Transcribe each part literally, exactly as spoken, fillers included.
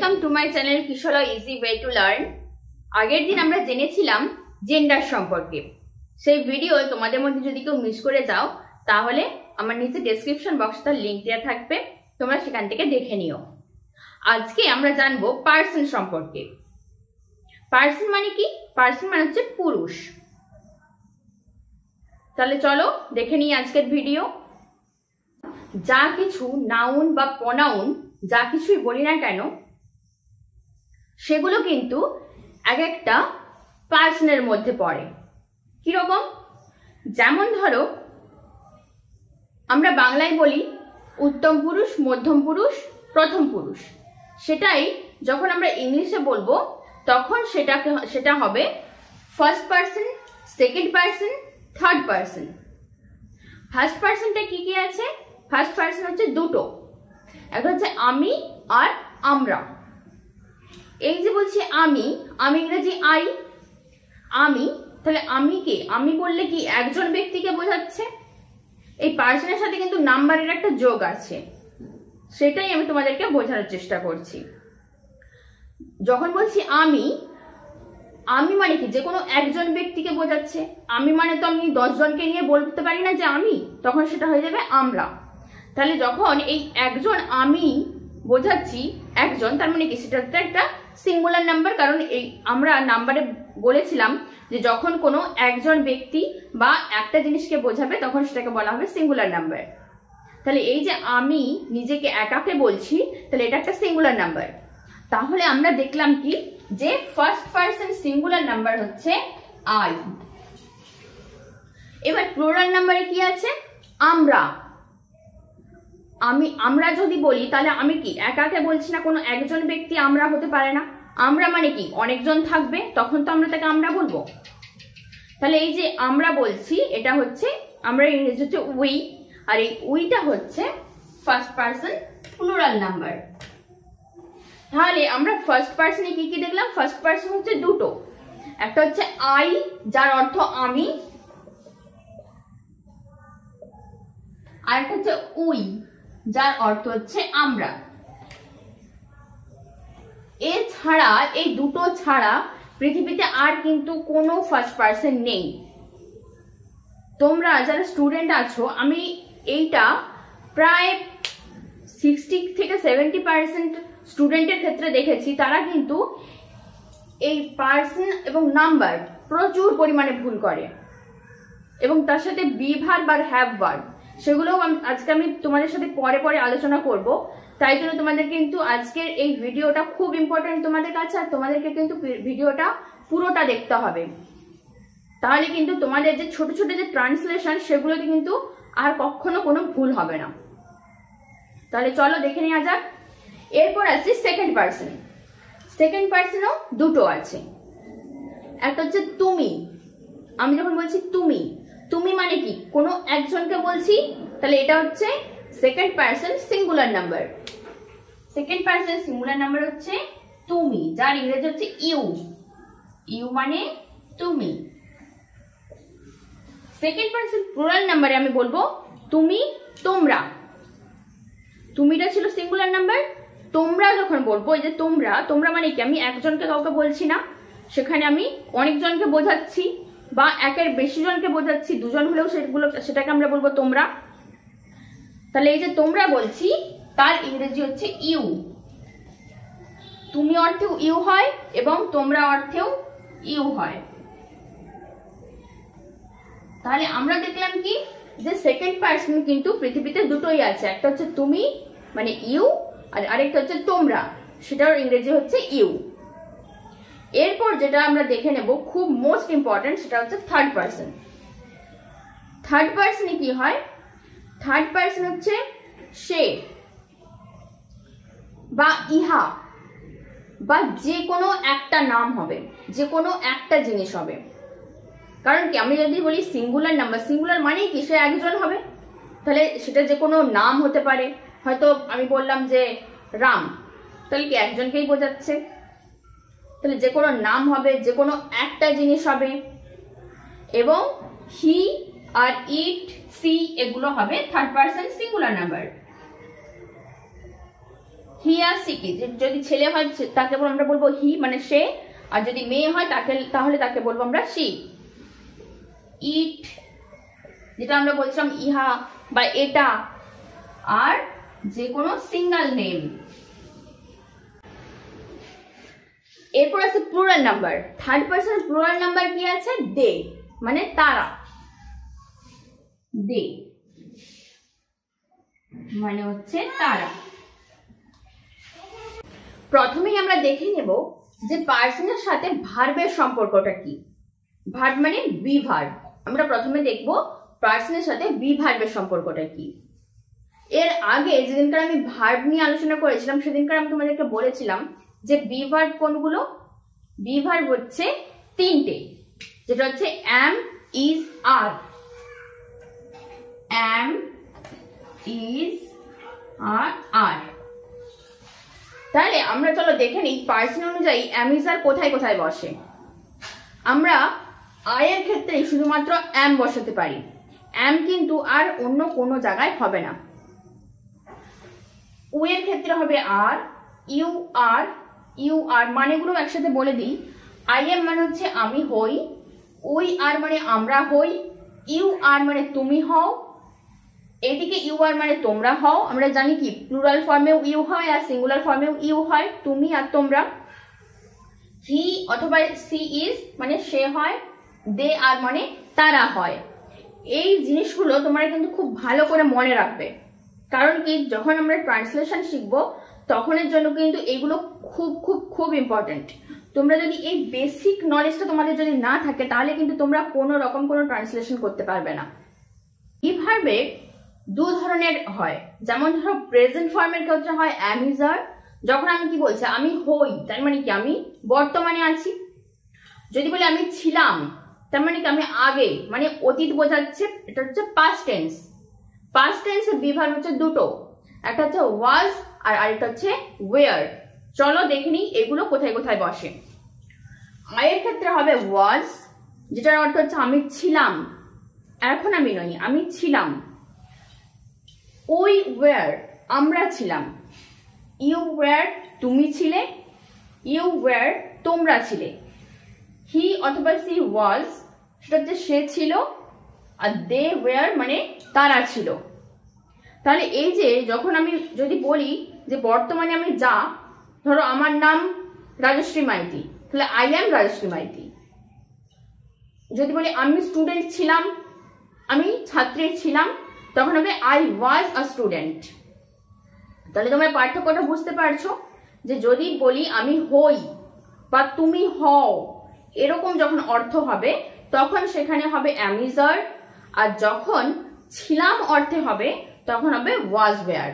Welcome to my channel Kishora easy way to learn. আগের দিন আমরা জেনেছিলাম জেন্ডার সম্পর্কে। সেই ভিডিও তোমাদের মধ্যে যদি কেউ মিস করে যাও তাহলে আমার নিচে ডেসক্রিপশন বক্সে তার লিঙ্ক দেওয়া থাকবে, তোমরা সেখান থেকে দেখে নিও। আজকে আমরা জানবো পার্সন সম্পর্কে। পার্সন মানে কি? পার্সন মানে হচ্ছে পুরুষ। তাহলে চলো দেখে নিই আজকের ভিডিও। যা কিছু নাউন বা প্রনাউন যা কিছুই বলি না কেন সেগুলো কিন্তু এক একটা পার্সনের মধ্যে পড়ে। কিরকম? যেমন ধরো আমরা বাংলায় বলি উত্তম পুরুষ, মধ্যম পুরুষ, প্রথম পুরুষ। সেটাই যখন আমরা ইংলিশে বলবো তখন সেটাকে সেটা হবে first person, second person, third person. First পার্সনটা কি কি আছে? ফার্স্ট পার্সন হচ্ছে দুটো, একটা হচ্ছে আমি আর আমরা। এই যে বলছি আমি, আমি ইংরেজি আই, আমি, তাহলে আমি কে? আমি বললে কি একজন ব্যক্তিকে বোঝাচ্ছে। এই পার্সনের সাথে কিন্তু নাম্বারের একটা যোগ আছে, সেটাই আমি তোমাদেরকে বোঝানোর চেষ্টা করছি। যখন বলছি আমি, আমি মানে কি যে কোনো একজন ব্যক্তিকে বোঝাচ্ছে। আমি মানে তো আমি দশ জনকে নিয়ে বলতে পারি না যে আমি, তখন সেটা হয়ে যাবে আমরা। তাহলে যখন এই একজন আমি বোঝাচ্ছি একজন, তার মানে কি সেটা হচ্ছে একটা সিঙ্গুলার নাম্বার। কারণ এই আমরা নাম্বারে বলেছিলাম যে যখন কোনো একজন ব্যক্তি বা একটা জিনিসকে বোঝাবে তখন সেটাকে বলা হবে সিঙ্গুলার নাম্বার। তাহলে এই যে আমি নিজেকে একাকে বলছি, তাহলে এটা একটা সিঙ্গুলার নাম্বার। তাহলে আমরা দেখলাম কি যে ফার্স্ট পার্সন সিঙ্গুলার নাম্বার হচ্ছে আই। এবার প্লুরাল নাম্বারে কি আছে? আমরা। আমি আমরা যদি বলি তাহলে আমি কি একাকে বলছি না, কোনো একজন ব্যক্তি আমরা হতে পারে না। আমরা মানে কি অনেকজন থাকবে, তখন তো আমরা তাকে আমরা বলবো। তাহলে এই যে আমরা বলছি এটা হচ্ছে আমরা ইংরেজি হচ্ছে উই, আর এই উইটা হচ্ছে ফার্স্ট পার্সন প্লুরাল নাম্বার। তাহলে আমরা ফার্স্ট পার্সনে কি কি দেখলাম? ফার্স্ট পার্সন হচ্ছে দুটো, একটা হচ্ছে আই যার অর্থ আমি, আর একটা হচ্ছে উই যার অর্থ হচ্ছে আমরা। এছাড়া এই দুটো ছাড়া পৃথিবীতে আর কিন্তু কোনো ফার্স্ট পার্সন নেই। তোমরা যারা স্টুডেন্ট আছো, আমি এইটা প্রায় সিক্সটি থেকে সেভেন্টি পার্সেন্ট স্টুডেন্টের ক্ষেত্রে দেখেছি, তারা কিন্তু এই পার্সন এবং নাম্বার প্রচুর পরিমাণে ভুল করে, এবং তার সাথে বি ভার্ব বা হ্যাভ ভার্ব সেগুলোও আজকে আমি তোমাদের সাথে পরে পরে আলোচনা করব। তাই জন্য তোমাদের কিন্তু আজকের এই ভিডিওটা খুব ইম্পর্টেন্ট তোমাদের কাছে, আর তোমাদেরকে কিন্তু ভিডিওটা পুরোটা দেখতে হবে। তাহলে কিন্তু তোমাদের যে ছোট ছোট যে ট্রান্সলেশন সেগুলোতে কিন্তু আর কখনো কোনো ভুল হবে না। তাহলে চলো দেখে নেওয়া যাক। এরপর আছে সেকেন্ড পার্সন। সেকেন্ড পার্সনও দুটো আছে, একটা হচ্ছে তুমি। আমি যখন বলছি তুমি, তুমি মানে কি কোনো একজনকে বলছি, তাহলে এটা হচ্ছে second person singular number. Second person singular number হচ্ছে তুমি, যার ইংরেজি হচ্ছে ইউ। ইউ মানে তুমি। সেকেন্ড পার্সন প্লুরাল নাম্বারে আমি বলবো তুমি, তোমরা। তুমিটা ছিল সিঙ্গুলার নাম্বার, তোমরা যখন বলবো এই যে তোমরা, তোমরা মানে কি আমি একজনকে কাউকে বলছি না, সেখানে আমি অনেকজনকে বোঝাচ্ছি বা একের বেশি জনকে বোঝাচ্ছি, দুজন হলেও সেগুলো সেটাকে আমরা বলবো তোমরা। তাহলে এই যে তোমরা বলছি তার ইংরেজি হচ্ছে ইউ। তুমি অর্থেও ইউ হয় এবং তোমরা অর্থেও ইউ হয়। তাহলে আমরা দেখলাম কি যে সেকেন্ড পার্সন কিন্তু পৃথিবীতে দুটোই আছে, একটা হচ্ছে তুমি মানে ইউ, আর আরেকটা হচ্ছে তোমরা, সেটার ইংরেজি হচ্ছে ইউ। এরপর যেটা আমরা দেখে নেব খুব মোস্ট ইম্পর্টেন্ট, সেটা হচ্ছে থার্ড পার্সন। থার্ড পার্সনে কি হয়? থার্ড পার্সন হচ্ছে সে বা ইহা, বা যে কোনো একটা নাম হবে, যে কোনো একটা জিনিস হবে। কারণ কি আমি যদি বলি সিঙ্গুলার নাম্বার, সিঙ্গুলার মানে কি সে একজন হবে, তাহলে সেটা যে কোনো নাম হতে পারে। হয়তো আমি বললাম যে রাম, তাহলে কি একজনকেই বোঝাচ্ছে। তাহলে যে কোনো নাম হবে, যে কোনো একটা জিনিস হবে, এবং হি আর ইট, সি এগুলো হবে third person singular number. He আর সি কি, যদি ছেলে হয় তাকে আমরা বলবো হি মানে সে, আর যদি মেয়ে হয় তাকে তাহলে তাকে বলবো আমরা সি। ইট যেটা আমরা বলছিলাম ইহা বা এটা, আর যে কোনো সিঙ্গেল নেম। এরপর আছে plural number. Third person plural number কি আছে? দে মানে তারা, দে মানে হচ্ছে তারা। প্রথমেই আমরা দেখে নেব যে পার্সনের সাথে ভার্বের সম্পর্কটা কি। ভার্ব মানে বি ভার্ব। আমরা প্রথমে দেখব পার্সনের সাথে বি ভার্বের সম্পর্কটা কি। এর আগে যেদিনকার আমি ভার্ব নিয়ে আলোচনা করেছিলাম সেদিনকার আমি তোমাদেরকে বলেছিলাম যে বি ভার্ব কোনগুলো। বি ভার্ব হচ্ছে তিনটে, যেটা হচ্ছে am, is, are। am, is, are, are। তাহলে আমরা চলো দেখে নিই পার্সন অনুযায়ী am, is, are কোথায় কোথায় বসে। আমরা I এর ক্ষেত্রে শুধুমাত্র am বসাতে পারি, am কিন্তু আর অন্য কোনো জায়গায় হবে না। উ এর ক্ষেত্রে হবে আর, ইউ আর, ইউ আর মানেগুলো একসাথে বলে দিই। আই এম মানে হচ্ছে আমি হই, উই আর মানে আমরা হই, ইউ আর মানে তুমি হও, এদিকে ইউ আর মানে তোমরা হও। আমরা জানি কি প্লুরাল ফর্মেও ইউ হয় আর সিঙ্গুলার ফর্মেও ইউ হয়, তুমি আর তোমরা। হি অথবা সি ইজ মানে সে হয়, দে আর মানে তারা হয়। এই জিনিসগুলো তোমরা কিন্তু খুব ভালো করে মনে রাখবে, কারণ কি যখন আমরা ট্রান্সলেশন শিখবো তখনের জন্য কিন্তু এগুলো খুব খুব খুব ইম্পর্টেন্ট। তোমরা যদি এই বেসিক নলেজটা তোমাদের যদি না থাকে তাহলে কিন্তু তোমরা কোনো রকম কোনো ট্রান্সলেশন করতে পারবে না। এই ভার্বে দু ধরনের হয়, যেমন ধরো প্রেজেন্ট ফর্মের ক্ষেত্রে হয় am, is, are। যখন আমি কি বলছি আমি হই তার মানে কি আমি বর্তমানে আছি। যদি বলি আমি ছিলাম তার মানে কি আমি আগে, মানে অতীত বোঝাচ্ছে, এটা হচ্ছে পাস্ট টেন্স। পাস্ট টেন্সের বি ভার্ব হচ্ছে দুটো, একটা হচ্ছে ওয়াজ আর আরেকটা হচ্ছে ওয়ার। চলো দেখে নিই এগুলো কোথায় কোথায় বসে। আই এর ক্ষেত্রে হবে ওয়াজ, যেটার অর্থ হচ্ছে আমি ছিলাম, এখন আমি নই, আমি ছিলাম। উই ওয়ার আমরা ছিলাম, ইউ ওয়ার তুমি ছিলে, ইউ ওয়ার তোমরা ছিলে। হি অথবা সি ওয়াজ সেটা হচ্ছে সে ছিল, আর দে ওয়ার মানে তারা ছিল। তাহলে এই যে যখন আমি যদি বলি যে বর্তমানে আমি যা, ধরো আমার নাম রাজশ্রী মাইতি, তাহলে আই অ্যাম রাজশ্রী মাইতি। যদি বলি আমি স্টুডেন্ট ছিলাম, আমি ছাত্রী ছিলাম, তখন হবে আই ওয়াজ আ স্টুডেন্ট। তাহলে তোমরা পার্থক্যটা বুঝতে পারছো যে যদি বলি আমি হই বা তুমি হও, এরকম যখন অর্থ হবে তখন সেখানে হবে am, is, are, আর যখন ছিলাম অর্থে হবে তখন হবে was, were।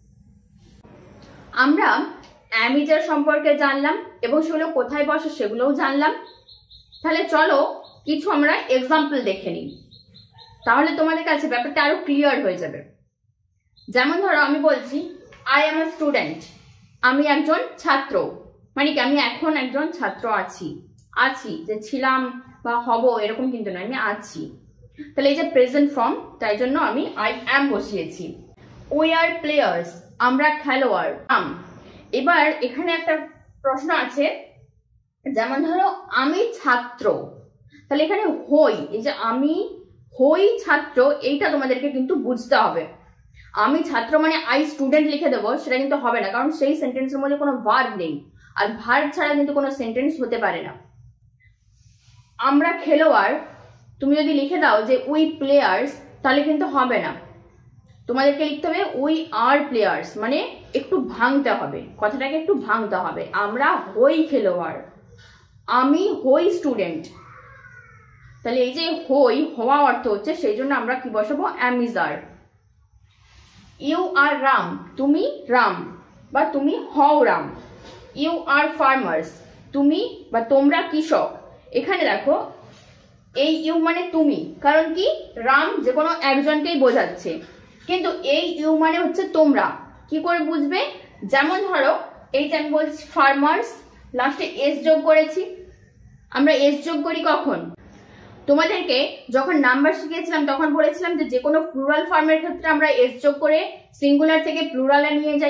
আমরা am, is, are সম্পর্কে জানলাম এবং সেগুলো কোথায় বসে সেগুলোও জানলাম। তাহলে চলো কিছু আমরা এক্সাম্পল দেখে নিই, তাহলে তোমাদের কাছে ব্যাপারটা আরো ক্লিয়ার হয়ে যাবে। যেমন ধরো আমি বলছি আই এম আ স্টুডেন্ট, আমি একজন ছাত্র, মানে কি আমি এখন একজন ছাত্র আছি। আছি যে ছিলাম বা হব এরকম কিন্তু না, আমি আছি। তাহলে এই যে প্রেজেন্ট ফর্ম, তাই জন্য আমি আই অ্যাম বসিয়েছি। উই আর প্লেয়ার্স আমরা খেলোয়াড়। আম এবার এখানে একটা প্রশ্ন আছে, যেমন ধরো আমি ছাত্র, তাহলে এখানে হই, এই যে আমি হই ছাত্র, এইটা তোমাদেরকে কিন্তু বুঝতে হবে। আমি ছাত্র মানে আই স্টুডেন্ট লিখে দেবো সেটা কিন্তু হবে না, কারণ সেই সেন্টেন্সের মধ্যে কোনো ভার্ব নেই, আর ভার্ব ছাড়া কিন্তু কোনো সেন্টেন্স হতে পারে না। আমরা খেলোয়াড়, তুমি যদি লিখে দাও যে উই প্লেয়ার্স তাহলে কিন্তু হবে না, তোমাদেরকে লিখতে হবে উই আর প্লেয়ার্স, মানে একটু ভাঙতে হবে, কথাটাকে একটু ভাঙতে হবে। আমরা হই খেলোয়াড়, আমি হই স্টুডেন্ট। তাহলে এই যে হই হওয়া অর্থ হচ্ছে, সেই জন্য আমরা কি বসাবো am, is, are। You are Ram তুমি রাম বা তুমি হও রাম। ইউ আর ফার্মার্স তুমি বা তোমরা কৃষক। এখানে দেখো এই ইউ মানে তুমি, কারণ কি রাম যে কোনো একজনকেই বোঝাচ্ছে, কিন্তু এই ইউ মানে হচ্ছে তোমরা। কি করে বুঝবে? যেমন ধরো এই যে আমি বলছি ফার্মার্স, লাস্টে এস যোগ করেছি। আমরা এস যোগ করি কখন? তোমাদেরকে যখন নাম্বার শিখিয়েছিলাম তখন বলেছিলাম যে যে কোনো প্লুরাল ফর্মের ক্ষেত্রে আমরা এস যোগ করে সিঙ্গুলার থেকে প্লুরালে নিয়ে যাই।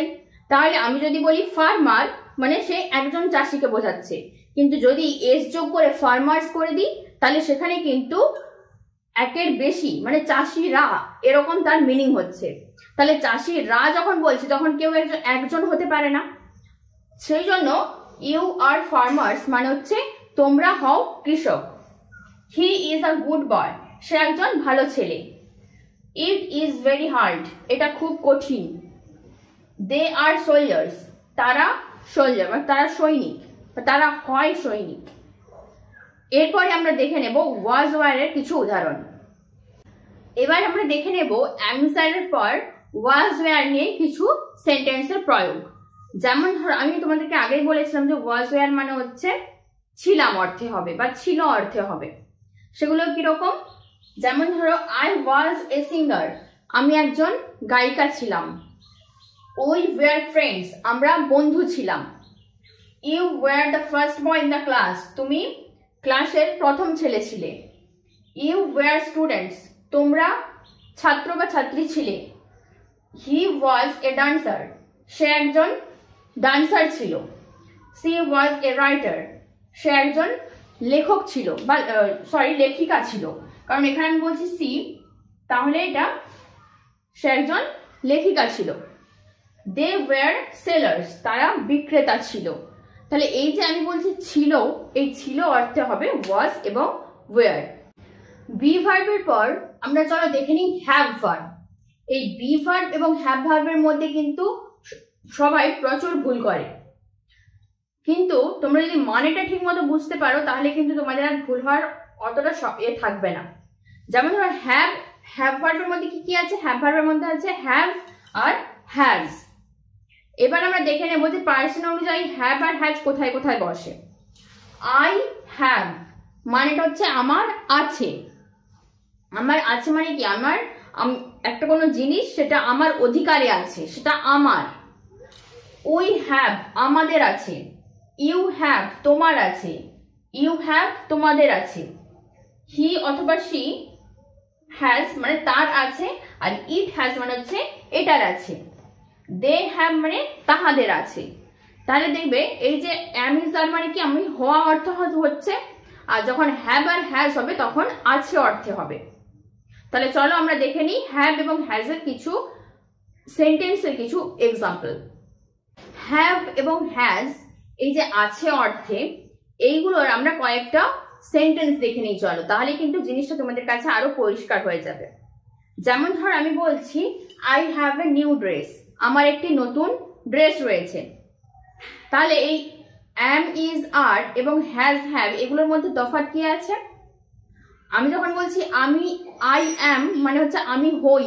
তাহলে আমি যদি বলি ফার্মার মানে সে একজন চাষিকে বোঝাচ্ছে, কিন্তু যদি এস যোগ করে ফার্মার্স করে দিই তাহলে সেখানে কিন্তু একের বেশি মানে চাষিরা এরকম তার মিনিং হচ্ছে। তাহলে চাষিরা যখন বলছি তখন কেউ একজন একজন হতে পারে না, সেই জন্য ইউ আর ফার্মার্স মানে হচ্ছে তোমরা হও কৃষক। He is a good boy, সে একজন ভালো ছেলে। ইট ইজ ভেরি হার্ড, এটা খুব কঠিন। দে আর সোলজার্স, তারা সোলজার মানে তারা সৈনিক, তারা হয় সৈনিক। এরপরে আমরা দেখে নেব ওয়াজ ওয়ারের কিছু উদাহরণ। এবার আমরা দেখে নেব অ্যামসারের পর ওয়াজ ওয়ার নিয়ে কিছু সেন্টেন্সের প্রয়োগ। যেমন ধরো আমি তোমাদেরকে আগেই বলেছিলাম যে ওয়াজ ওয়ার মানে হচ্ছে ছিলাম অর্থে হবে বা ছিল অর্থে হবে। সেগুলো কিরকম, যেমন ধরো আই ওয়াজ এ সিঙ্গার, আমি একজন গায়িকা ছিলাম। উই ওয়ার ফ্রেন্ডস, আমরা বন্ধু ছিলাম। You were the first boy in the class, তুমি ক্লাসের প্রথম ছেলে ছিলে। ইউ ওয়ার স্টুডেন্টস, তোমরা ছাত্র বা ছাত্রী ছিলে। হি ওয়াজ এ ডান্সার, সে একজন ডান্সার ছিল। সি ওয়াজ এ রাইটার, সে একজন লেখক ছিল বা সরি লেখিকা ছিল, কারণ এখানে আমি বলছি সি, তাহলে এটা সে একজন লেখিকা ছিল। দে ওয়ার সেলার্স, তারা বিক্রেতা ছিল। তাহলে এই যে আমি বলছি ছিল, এই ছিল অর্থে হবে ওয়াজ এবং ওয়ার। বি ভার্বের পর আমরা চলো দেখে নিই হ্যাভ ভার্ব। এই বি ভার্ব এবং হ্যাভ ভার্বের মধ্যে কিন্তু সবাই প্রচুর ভুল করে, কিন্তু তোমরা যদি মানেটা ঠিক মতো বুঝতে পারো তাহলে কিন্তু তোমাদের আর ভুল হওয়ার অতটা এ থাকবে না। যেমন ধরো হ্যাভ, হ্যাভ ভার্বের মধ্যে কি কি আছে? হ্যাভ ভার্বের মধ্যে আছে হ্যাভ আর হ্যাজ। এবার আমরা দেখে নেব যে পার্সন অনুযায়ী হ্যাভ আর হ্যাজ কোথায় কোথায় বসে। আই হ্যাভ মানেটা হচ্ছে আমার আছে। আমার আছে মানে কি? আমার একটা কোনো জিনিস সেটা আমার অধিকারে আছে, সেটা আমার। উই হ্যাভ আমাদের আছে। ইউ হ্যাভ তোমার আছে। ইউ হ্যাভ তোমাদের আছে। হি অথবা সি হ্যাজ মানে তার আছে, আর ইট হ্যাজ মানে হচ্ছে এটার আছে। দে হ্যাভ মানে তাহাদের আছে। তাহলে দেখবে এই যে অ্যাম ইজ আর মানে কি আমি হওয়া অর্থ হচ্ছে, আর যখন হ্যাভ আর হ্যাজ হবে তখন আছে অর্থে হবে। তাহলে চলো আমরা দেখে নিই হ্যাভ এবং হ্যাজের কিছু সেন্টেন্সের কিছু এক্সাম্পল। হ্যাভ এবং হ্যাজ এই যে আছে অর্থে, এইগুলোর আমরা কয়েকটা সেন্টেন্স দেখে নিই চলো, তাহলে কিন্তু জিনিসটা তোমাদের কাছে আরো পরিষ্কার হয়ে যাবে। যেমন ধর আমি বলছি I have a new dress, আমার একটি নতুন ড্রেস রয়েছে। তাহলে এই অ্যাম ইজ আর এবং হ্যাজ হ্যাভ এগুলোর মধ্যে তফাৎ কি আছে? আমি যখন বলছি আমি আই অ্যাম মানে হচ্ছে আমি হই,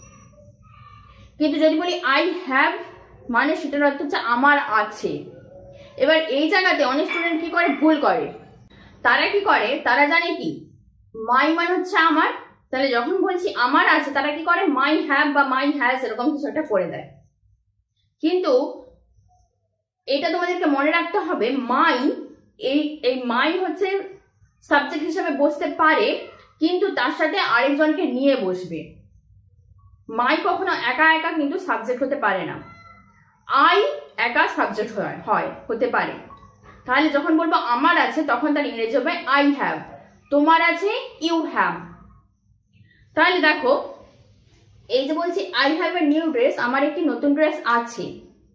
কিন্তু যদি বলি আই হ্যাভ মানে সেটার অর্থ হচ্ছে আমার আছে। এবার এই জায়গাতে অনেক স্টুডেন্ট কি করে, ভুল করে। তারা কি করে, তারা জানে কি মাই মানে হচ্ছে আমার, তাহলে যখন বলছি আমার আছে তারা কি করে মাই হ্যাভ বা মাই হ্যাজ এরকম কিছু একটা করে দেয়। কিন্তু এটা তোমাদেরকে মনে রাখতে হবে মাই এই এই মাই হচ্ছে সাবজেক্ট হিসেবে বসতে পারে, কিন্তু তার সাথে আরেকজনকে নিয়ে বসবে। মাই কখনো একা একা কিন্তু সাবজেক্ট হতে পারে না। আই একা সাবজেক্ট হয় হয় হতে পারে। তাহলে যখন বলবো আমার আছে তখন তার ইংরেজি হবে আই হ্যাভ। তোমার আছে ইউ হ্যাভ। তাহলে দেখো এই যে বলছি I have a new dress, আমার একটি নতুন ড্রেস আছে,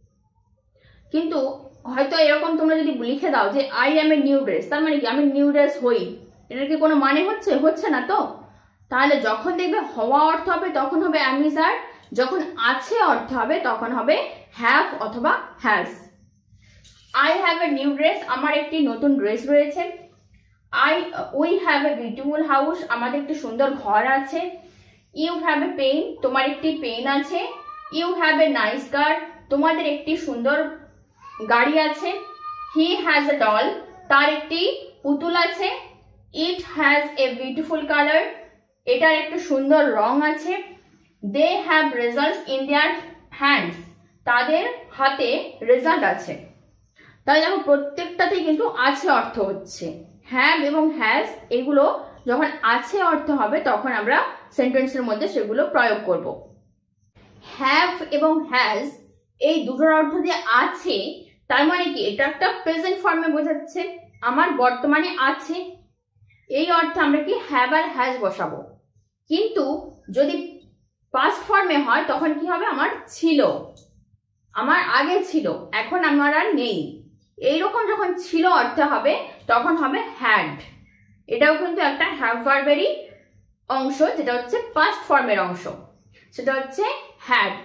কিন্তু হয়তো এরকম তোমরা যদি লিখে দাও যে I am a new dress, তার মানে কি আমি নিউ ড্রেস হই, এটার কি কোনো মানে হচ্ছে? হচ্ছে না তো। তাহলে যখন দেখবে হওয়া অর্থ হবে তখন হবে অ্যাম ইজ আর, যখন আছে অর্থ হবে তখন হবে হ্যাভ অথবা has. I have a new dress, আমার একটি নতুন ড্রেস রয়েছে। I we have a beautiful house, আমাদের একটি সুন্দর ঘর আছে। ইউ হ্যাভ এ পেন, তোমার একটি পেন আছে। You have a nice car, তোমাদের একটি সুন্দর গাড়ি আছে। হি হ্যাজ এ ডল, তার একটি পুতুল আছে। It has a beautiful colour, এটার একটা সুন্দর রং আছে। They have results in their hands, তাদের হাতে রেজাল্ট আছে। তাহলে দেখো প্রত্যেকটাতেই কিন্তু আছে অর্থ হচ্ছে। হ্যাভ এবং হ্যাজ এগুলো যখন আছে অর্থ হবে তখন আমরা সেন্টেন্সের মধ্যে সেগুলো প্রয়োগ করব। হ্যাভ এবং হ্যাজ এই দুটোর অর্থ যে আছে, তার মানে কি এটা একটা প্রেজেন্ট ফর্মে বোঝাচ্ছে, আমার বর্তমানে আছে, এই অর্থে আমরা কি হ্যাভ আর হ্যাজ বসাবো। কিন্তু যদি পাস্ট ফর্মে হয় তখন কি হবে, আমার ছিল, আমার আগে ছিল, এখন আমার আর নেই। এইরকম যখন ছিল অর্থে হবে তখন হবে হ্যাড। এটাও কিন্তু একটা হ্যাভ ভার্বেরই অংশ, যেটা হচ্ছে পাস্ট ফর্মের অংশ, সেটা হচ্ছে হ্যাড।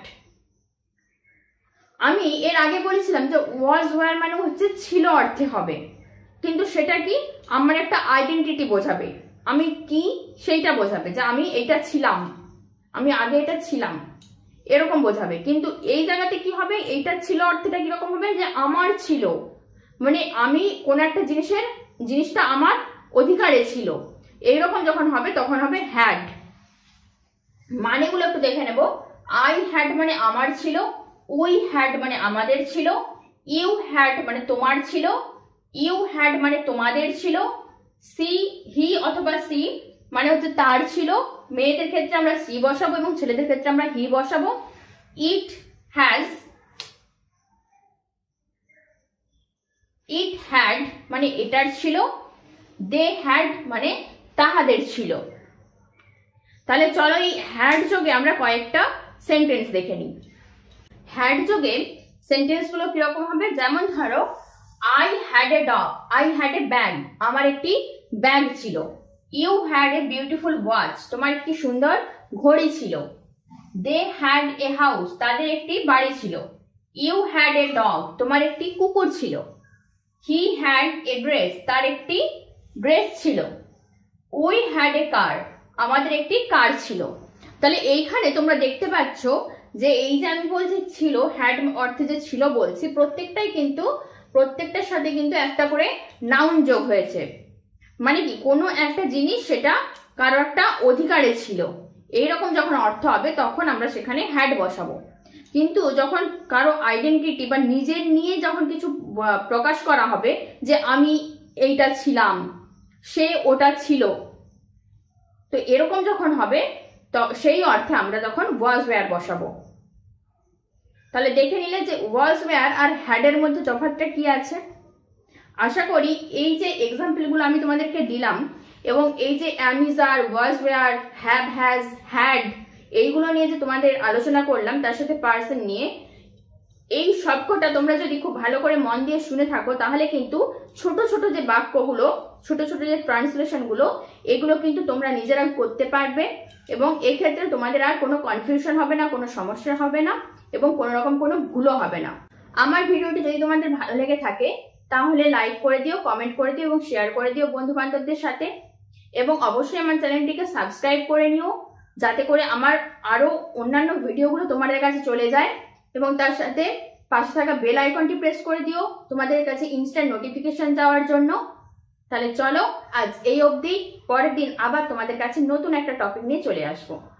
আমি এর আগে বলেছিলাম যে ওয়াজ ওয়্যার মানে হচ্ছে ছিল অর্থে হবে, কিন্তু সেটা কি আমার একটা আইডেন্টিটি বোঝাবে, আমি কি সেইটা বোঝাবে, যে আমি এটা ছিলাম, আমি আগে এটা ছিলাম, এরকম বোঝাবে। কিন্তু এই জায়গাতে কি হবে, এইটা ছিল অর্থটা কিরকম হবে, যে আমার ছিল, মানে আমি কোন একটা জিনিসের জিনিসটা আমার অধিকারে ছিল, এইরকম যখন হবে তখন হবে হ্যাড। মানেগুলো একটু দেখে নেব। আই হ্যাড মানে আমার ছিল, উই হ্যাড মানে আমাদের ছিল, ইউ হ্যাড মানে তোমার ছিল, ইউ হ্যাড মানে তোমাদের ছিল, সি হি অথবা সি মানে হচ্ছে তার ছিল, মেয়েদের ক্ষেত্রে আমরা সি বসাবো এবং ছেলেদের ক্ষেত্রে আমরা হি বসাবো। ইট হ্যাজ, ইট হ্যাড মানে এটার ছিল, দে হ্যাড মানে তাহাদের ছিল। তাহলে চলো এই হ্যাড যোগে আমরা কয়েকটা সেন্টেন্স দেখে নিই। হ্যাড যোগে সেন্টেন্স গুলো কিরকম হবে, যেমন ধরো I had a dog, I had a bag, আমার একটি ব্যাগ ছিল। You had a beautiful watch, তোমার একটি সুন্দর ঘড়ি ছিল। দে হ্যাড এ হাউস, তাদের একটি বাড়ি ছিল। ইউ হ্যাড এ ডগ, তোমার একটি কুকুর ছিল। হি হ্যাড এ ড্রেস, তার একটি ড্রেস ছিল। উই হ্যাড এ কার, আমাদের একটি কার ছিল। তাহলে এইখানে তোমরা দেখতে পাচ্ছ যে এই যে আমি বলছি ছিল, হ্যাড অর্থে যে ছিল বলছি, প্রত্যেকটাই কিন্তু প্রত্যেকটার সাথে কিন্তু একটা করে নাউন যোগ হয়েছে। মানে কি কোনো একটা জিনিস সেটা কারো একটা অধিকারে ছিল, এইরকম যখন অর্থ হবে তখন আমরা সেখানে হ্যাড বসাবো। কিন্তু যখন কারো আইডেন্টিটি বা নিজের নিয়ে যখন কিছু প্রকাশ করা হবে, যে আমি এইটা ছিলাম, সে ওটা ছিল, তো এরকম যখন হবে তো সেই অর্থে আমরা তখন ওয়াজ ওয়্যার বসাবো। তাহলে দেখে নিলে যে ওয়াজ ওয়্যার আর হ্যাডের মধ্যে তফাৎটা কি আছে। আশা করি এই যে এক্সাম্পলগুলো আমি তোমাদেরকে দিলাম এবং এই যে am is are, was were, have has, had, এইগুলো নিয়ে যে তোমাদের আলোচনা করলাম, তার সাথে পার্সন নিয়ে, এই সবকটা তোমরা যদি খুব ভালো করে মন দিয়ে শুনে থাকো তাহলে কিন্তু ছোট ছোট যে বাক্যগুলো, ছোট ছোট যে ট্রান্সলেশন গুলো, এগুলো কিন্তু তোমরা নিজেরা করতে পারবে এবং এক্ষেত্রে তোমাদের আর কোনো কনফিউশন হবে না, কোনো সমস্যা হবে না এবং কোনো রকম কোনো ভুলও হবে না। আমার ভিডিওটি যদি তোমাদের ভালো লেগে থাকে তাহলে লাইক করে দিও, কমেন্ট করে দিও এবং শেয়ার করে দিও বন্ধু বান্ধবদের সাথে, এবং অবশ্যই আমার চ্যানেলটিকে সাবস্ক্রাইব করে নিও যাতে করে আমার আরো অন্যান্য ভিডিওগুলো তোমাদের কাছে চলে যায়, এবং তার সাথে পাশে থাকা বেল আইকনটি প্রেস করে দিও তোমাদের কাছে ইনস্ট্যান্ট নোটিফিকেশন যাওয়ার জন্য। তাহলে চলো আজ এই অবধি, পরের দিন আবার তোমাদের কাছে নতুন একটা টপিক নিয়ে চলে আসবো।